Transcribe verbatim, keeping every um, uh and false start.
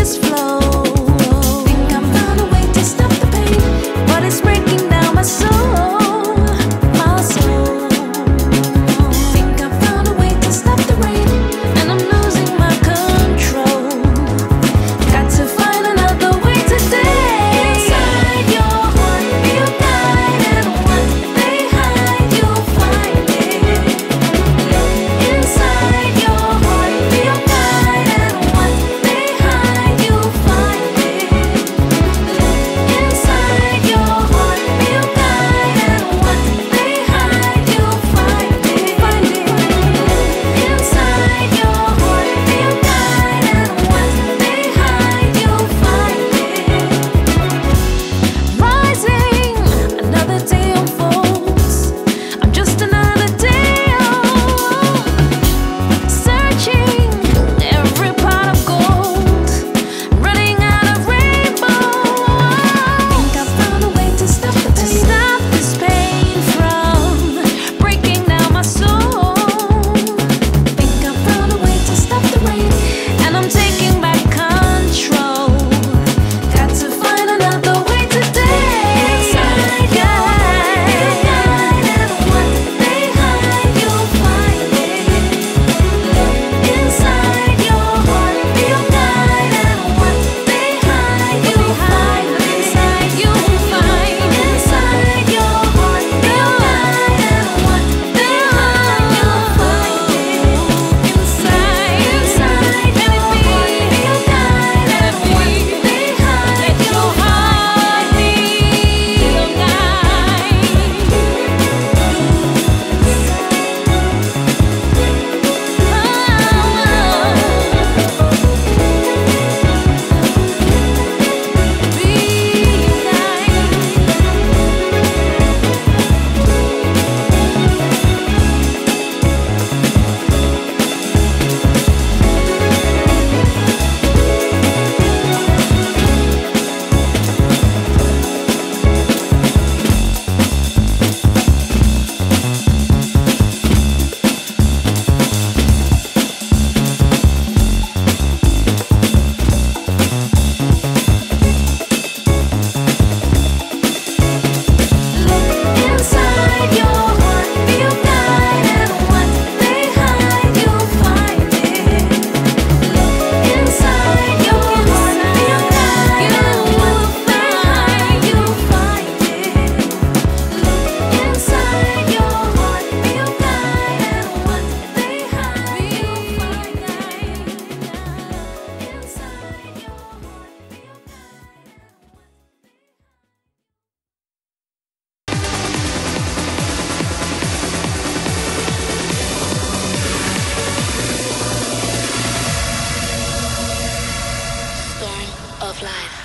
this flow. Think I found a way to stop the pain, but it's breaking down my soul, my soul. Think I found a way to stop the rain, and I'm losing my control. Got to find another way today. Inside your heart, feel guide, and what they hide, you'll find it. Inside your heart, feel guide, and what they hide, you'll find it. Inside your heart, feel guide, and what they hide, you'll find it. Find it. Inside your heart, feel guide, and what they hide, you'll find it. Rising, another day unfolds. I'm just another day old. Searching every pot of gold, running out of rainbow. Think I found a way to stop the pain, to stop this pain from breaking down my soul. Think I found a way to stop the rain, and I'm taking back control. Got to find another way today. Inside your heart, feel guide, and what they hide, you'll find it. Inside your heart, feel guide, and what they hide, you'll find it. Inside you'll find. Inside your heart, feel guide, and what they hide, you'll find it. Inside, inside your heart, feel guide, and what they hide, you'll find it. Feel Inside your heart, feel guide, and what they hide, you'll find it. Inside your heart, feel guide, and what they hide, you'll find it. Inside your heart, feel guide, and what they hide, you'll find it. Inside your heart, feel Storm of life.